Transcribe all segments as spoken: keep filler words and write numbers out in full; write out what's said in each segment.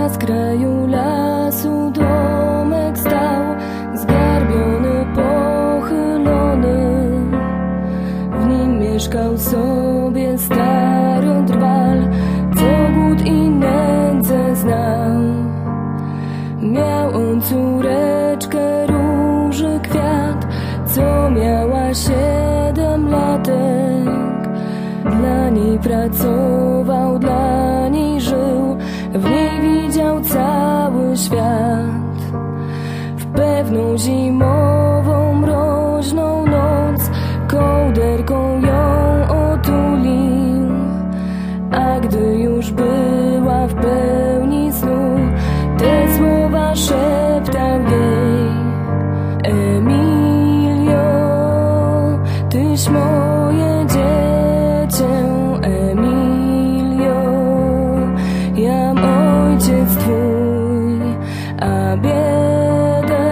Na skraju lasu domek stał, zgarbiony, pochylony. W nim mieszkał sobie stary drwal, co głód i nędzę znał. Miał on córeczkę róży kwiat, co miała siedem latek. Dla niej pracował, dla niej żył, w niej widział cały świat. W pewną zimową, mroźną noc kołderką ją otulił, a gdy już była w pełni snu, te słowa szeptał jej: Emilio, tyś moje dziecię, Emilio, jam ojciec twój, a biedę,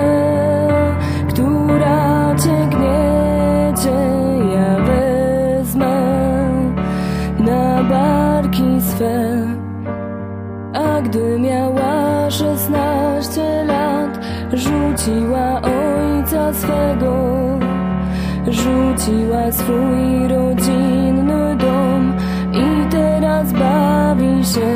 która cię gniecie, ja wezmę na barki swe. A gdy miała szesnaście lat, rzuciła ojca swego, rzuciła swój rodzinny dom i teraz bawi się.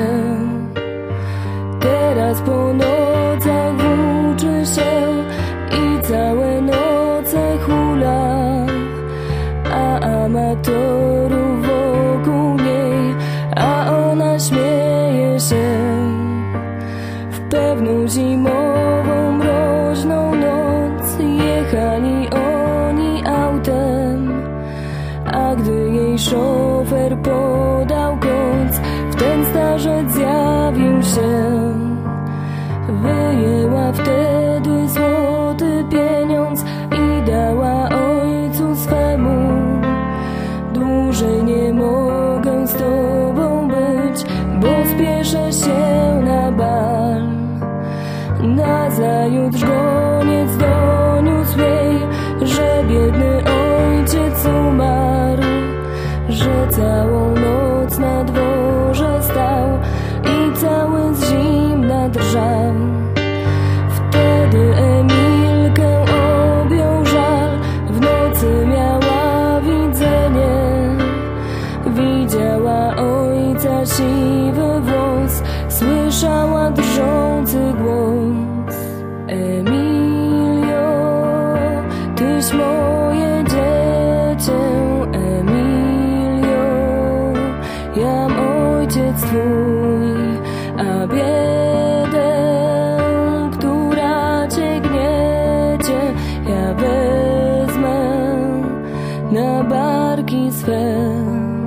Teraz po nocach włóczy się i całe noce hula, a amatorów wokół niej, a ona śmieje się. W pewną zimową, mroźną noc jechali oni autem, a gdy jej szofer podał koc, wtem starzec zjawił się. Wyjęła wtedy złoty pieniądz i dała ojcu swemu: dłużej nie mogę z tobą być, bo spieszę się na bal. Nazajutrz goniec doniósł jej, że biedny ojciec umarł, że całą noc na dworze stał i cały z zimna drżał. Wtedy Emilkę objął żal, w nocy miała widzenie. Widziała ojca siwy włos, słyszała drżący głos: Emilio, tyś moje dziecię, Emilio, jam ojciec twój, a biedę, która cię gniecie, ja wezmę na barki swe.